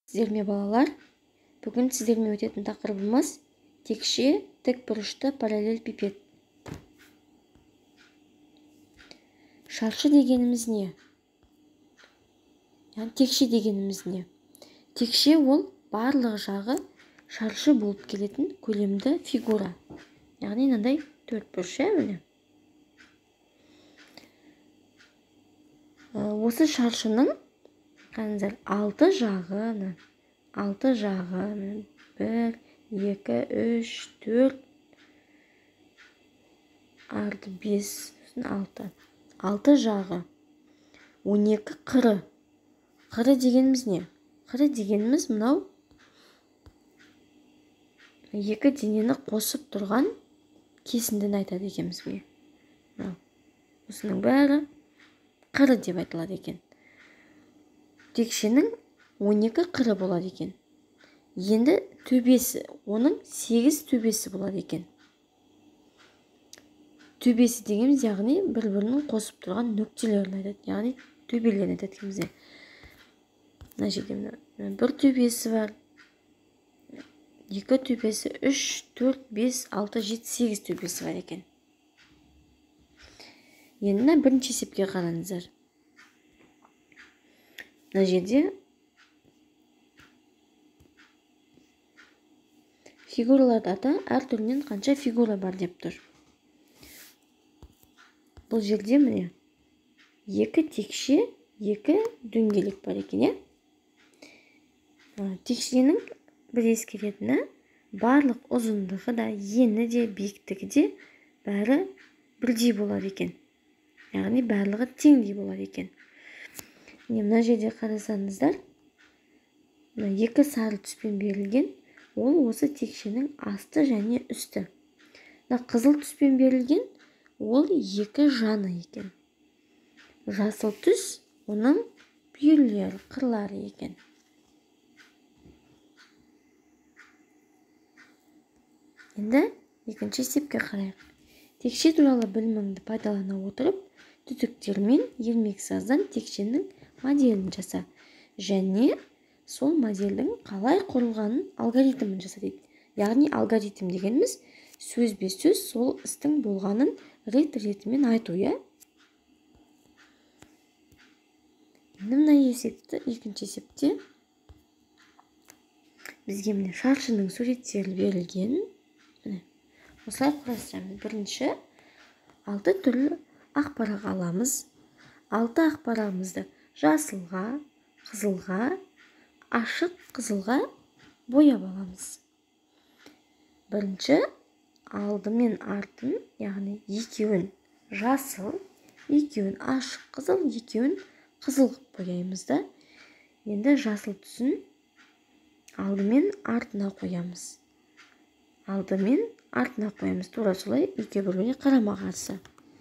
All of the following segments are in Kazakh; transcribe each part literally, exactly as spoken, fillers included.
Сіздерме балалар, бүгін сіздермен өтетін тақырыбымыз текше тікбұрышты параллель пипет. Шаршы дегеніміз не? Яғни текше дегеніміз не? Текше ол барлық жағы шаршы болып келетін көлемді фигура. Яғни мынандай төрт бұрыш, міне. Осы шаршының қараңыздар, алты жағы, алты жағы, бір, екі, үш, төрт, арты бес, алты. Алты жағы. он екі қыры. Қыры дегеніміз не? Қыры дегеніміз мынау екі денені қосып тұрған кесіндіні айтады екенбіз бе? Осының бәрі қыры деп айтылады екен. Текшенің он екі қыры болады екен. Енді төбесі, оның сегіз төбесі болады екен. Төбесі дегеніміз, яғни бір-бірінің қосып тұрған нүктелерін айтады. Яғни төбелерін айтады екенбіз. Мына жерде бір төбесі бар, екі төбесі, үш, төрт, бес, алты, жеті, сегіз төбесі бар екен. Енді бірінші есепке қараңыздар. Мына жерде фигураларда әр түрінен қанша фигура бар деп тұр. Бұл жерде міне екі текше, екі дөңгелек бар екен. Текшенің бір ескеретіні барлық ұзындығы да, ені де, биіктігі де бәрі бірдей болады екен. Яғни барлығы теңдей болады екен. Мына жерде қарасаңыздар, екі сары түспен берілген, ол осы текшенің асты және үсті. Қызыл түспен берілген, ол екі жаны екен. Жасыл түс, оның бүйірлері, қырлары екен. Енді екінші есепке қарайық. Текше туралы біліміңді пайдалана отырып, түтіктер мен ермексаздан текшенің моделін жаса. Және сол модельдің қалай құрылғанын алгоритмін жаса дейді. Яғни алгоритм дегеніміз сөзбе сөз сол істің болғанын рет-ретімен айту. Мына есепті, екінші есепте бізге міне шаршының суреттері берілген. Осылай құрастырамыз. Бірінші, алты түрлі ақпарақ аламыз. Алты ақпарағымызды жасылға, қызылға, ашық қызылға бояп аламыз. Бірінші, алды мен артын, яғни екеуін жасыл, екеуін ашық қызыл, екеуін қызыл бояймыз да. Енді жасыл түсін алды мен артына қоямыз. Алды мен артына қоямыз. Тура солай екі біріне қарама қарсы.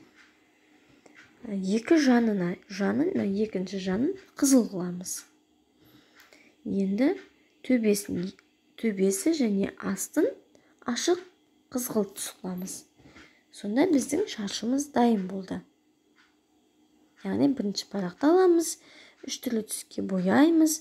Екі жанына, жанын, екінші жанын қызыл қыламыз. Енді төбесін, төбесі және астын ашық қызғылт түс қыламыз. Сонда біздің шаршымыз дайын болды. Яғни бірінші парақты аламыз, үш түрлі түске бояймыз,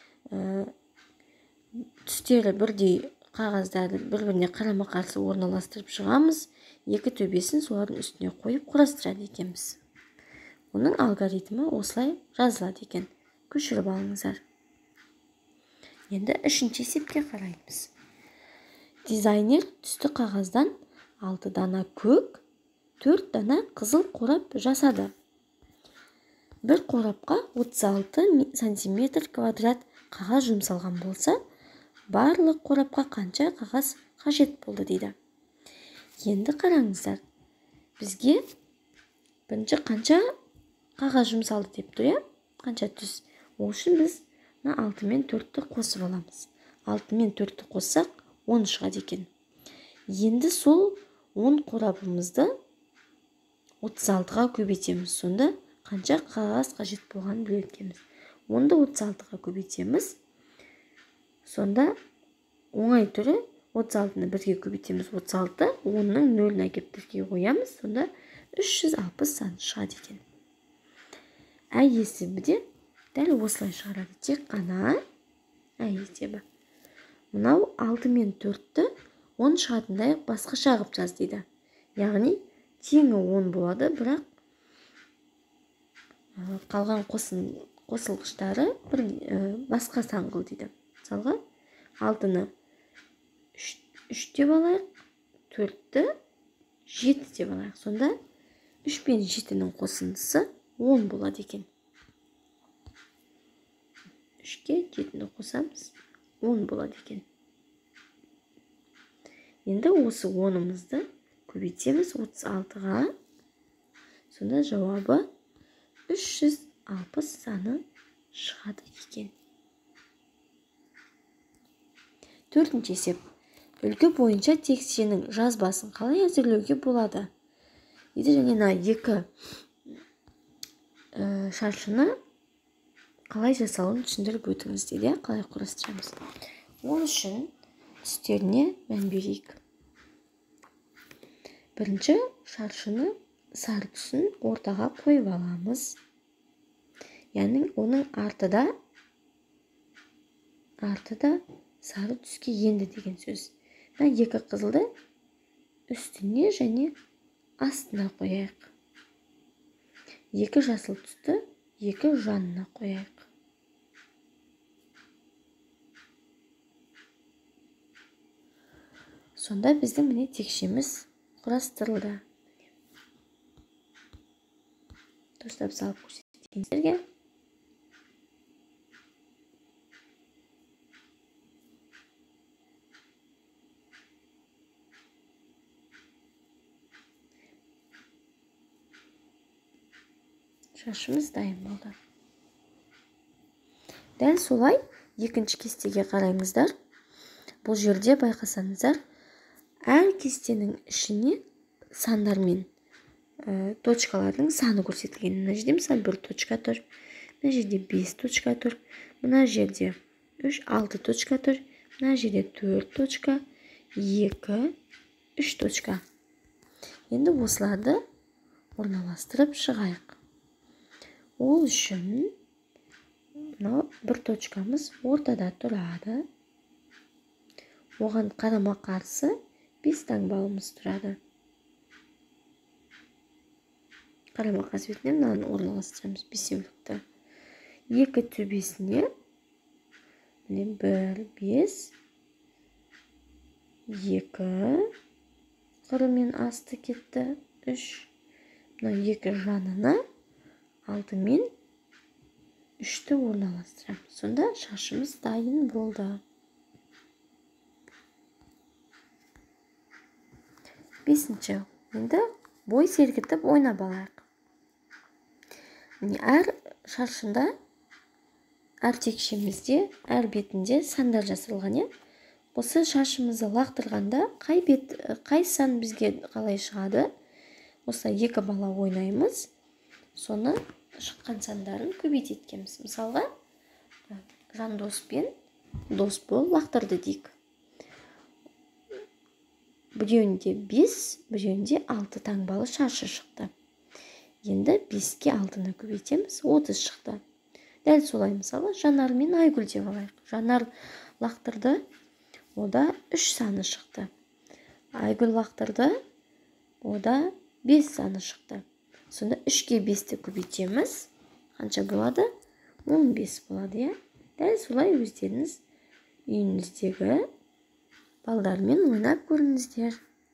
түстері бірдей қағаздарды бір-біріне қарама қарсы орналастырып шығамыз, екі төбесін солардың үстіне қойып құрастырады екенбіз. Оның алгоритмі осылай жазылады екен. Көшіріп алыңыздар. Енді үшінші есепке қараймыз. Дизайнер түсті қағаздан алты дана көк, төрт дана қызыл қорап жасады. Бір қорапқа отыз алты сантиметр квадрат қағаз жұмсалған болса, барлық қорапқа қанша қағаз қажет болды дейді. Енді қараңыздар. Бізге бірінші қанша қағаз жұмсалды деп тұр, қанша түс. Ол үшін біз алты мен төртті қосып аламыз. алты мен төртті қоссақ он шығады екен. Енді сол он қорабымызды отыз алтыға көбейтеміз. Сонда қанша қағаз қажет болғанын біледі екенбіз. онды отыз алтыға көбейтеміз. Сонда оңай түрі отыз алтыны бірге көбейтеміз. отыз алты, онның нөлін әкеп бірге қоямыз. Сонда үш жүз алпыс саны шығады екен. Әй есебі де дәл осылай шығарады. Тек қана ә есебі. Мынау алты мен төртті он шығатындай басқаша қылып жаз дейді. Яғни теңі он болады, бірақ қалған қосылғыштары бір басқа сан қыл дейді. Мысалға алтыны үш деп алайық, төртті жеті деп алайық. Сонда үш пен жетінің қосындысы он болады екен. үшке жетіні қосамыз, он болады екен. Енді осы онымызды көбейтеміз отыз алтыға. Сонда жауабы үш жүз алпыс саны шығады екен. Төртінші есеп. Үлгі бойынша текстенің жазбасын қалай әзірлеуге болады? Еді және на екі шаршыны қалай жасалуын түсіндіріп өтіңіз дейді, қалай құрастырамыз. Ол үшін түстеріне мән берейік. Бірінші шаршыны сары түсін ортаға қойып аламыз. Яғни оның артыда артыда сары түске енді деген сөз. Мына екі қызылды үстіне және астына қояйық. Екі жасыл түсті екі жанына қояйық. Сонда біздің міне текшеміз құрастырылды. Дұрыстап салып көрсетейін сіздерге. Шашымыз дайын болды. Дәл солай екінші кестеге қараймыздар. Бұл жерде байқасаңыздар, әр кестенің ішіне сандар мен ә, точкалардың саны көрсетілген. Мына жерде мысалы бір точка тұр, мына жерде бес точка тұр, мына жерде үш, алты точка тұр, мына жерде төрт точка, екі, үш точка. Енді осыларды орналастырып шығайық. Ол үшін бір точкамыз ортада тұрады. Оған қарама қарсы бес таңбалымыз тұрады. Қарама қарсы бетіне мынаны орналастырамыз, бесеулікті. Екі төбесіне бір, бес, екі, қыры мен асты кетті, үш. Мына екі жанына алты мен үшті орналастырамыз. Сонда шашымыз дайын болды. Бесінші. Енді бой сергітіп ойнап алайық. Әр шаршында, әр текшемізде, әр бетінде сандар жасырылған. Осы шашымызды лақтырғанда қай бет, қай сан бізге қалай шығады? Осылай екі бала ойнаймыз. Соны шыққан сандарын көбейтеткенбіз. Мысалға, жандос пен дос бол лақтырды дейік. Біреуінде бес, біреуінде алты таңбалы шаршы шықты. Енді беске алтыны көбейтеміз, отыз шықты. Дәл солай мысалы Жанар мен Айгүл деп алайық. Жанар лақтырды, ода үш саны шықты. Айгүл лақтырды, ода бес саны шықты. Сонда үшке бесті көбейтеміз. Қанша болады? он бес болады, е? Дәл солай өздеріңіз үйіңіздегі балдармен ойнап көріңіздер.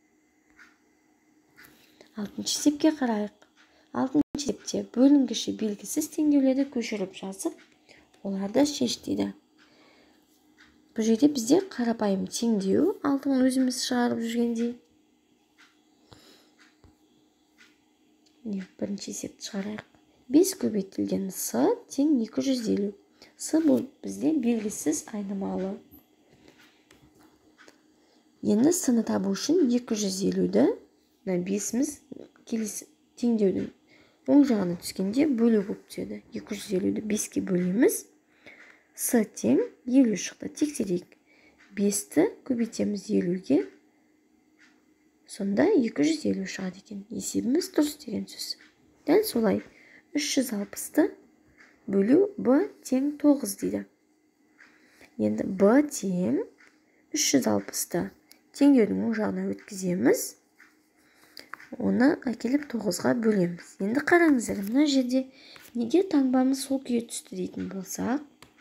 Алтыншы есепке қарайық. Алтыншы есепте бөлінгіші белгісіз теңдеулерді көшіріп жазып, оларды шеш дейді. Бұл жерде бізде қарапайым теңдеу, алтын өзіміз шығарып жүргендей. Бірінші есепті шығарайық. бес көбейтілген с тең екі жүз елу. С бұл бізде белгісіз айнымалы. Енді с-ны табу үшін екі жүз елуді бесіміз келесі теңдеудің оң жағына түскенде бөлу болып түседі. екі жүз елуді беске бөлеміз. С тең елу шықты. Тексерейік. бесті көбейтеміз елуге. Сонда екі жүз елу шығады екен. Есебіміз дұрыс деген сөз. Дәл солай үш жүз алпысты бөлу б тең тоғыз дейді. Енді b тең үш жүз алпысты теңдеудің оң жағына өткіземіз. Оны әкеліп тоғызға бөлеміз. Енді қараңыздар, мына жерде неге таңбамыз сол күйі түсті дейтін болсақ,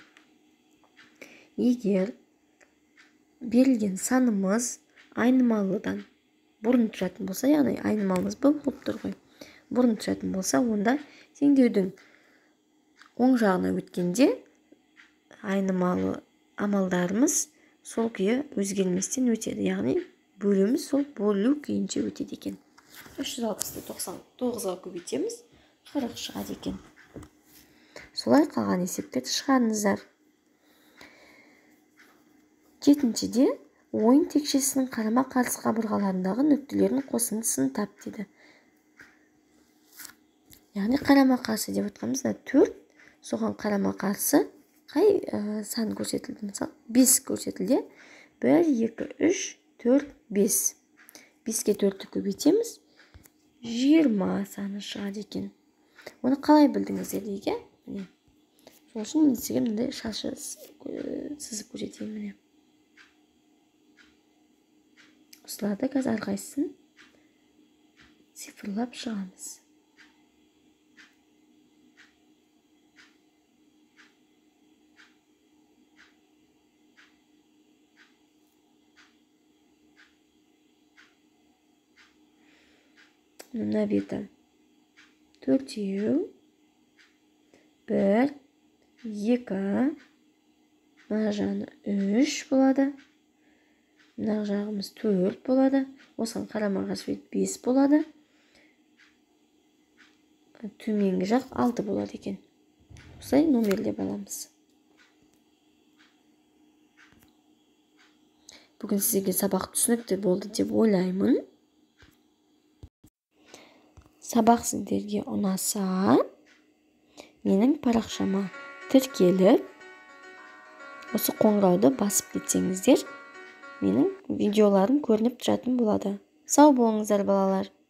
егер берілген санымыз айнымалыдан бұрын тұратын болса, яғни айнымалымыз b болып тұр ғой, бұрын тұратын болса, онда теңдеудің оң жағына өткенде айнымалы амалдарымыз сол күйі өзгерместен өтеді. Яғни бөлуіміз сол бөлу күйінше өтеді екен. үш жүз алпысты тоқсан тоғызға көбейтеміз, қырық шығады екен. Солай қалған есептерді шығарыңыздар. Жетіншіде ойын текшесінің қарама-қарсы қабырғаларындағы нүктелердің қосындысын тап деді. Яғни қарама-қарсы деп отқанымыз төрт, соған қарама-қарсы қай ә, сан көрсетілді? Мысалы, бес көрсетілді. бір, екі, үш, төрт, бес. беске төртті көбейтеміз, жиырма саны шығады екен. Оны қалай білдіңіздер дейге? Міне. Сол үшін мен сізге мындай шашы сызып көрсетейін. Міне. Осыларды қазір әрқайсысын цифрлап шығамыз. Мына беті төртеу, бір, екі, мына жағына үш болады. Мына жағымыз төрт болады. Осыған қарама-қарсы бес болады. Төменгі жақ алты болады екен. Осылай номерлеп аламыз. Бүгін сізге сабақ түсінікті болды деп ойлаймын. Сабақ сіздерге ұнаса, менің парақшама тіркеліп, осы қоңырауды басып кетсеңіздер, менің видеоларым көрініп тұратын болады. Сау болыңыздар, балалар.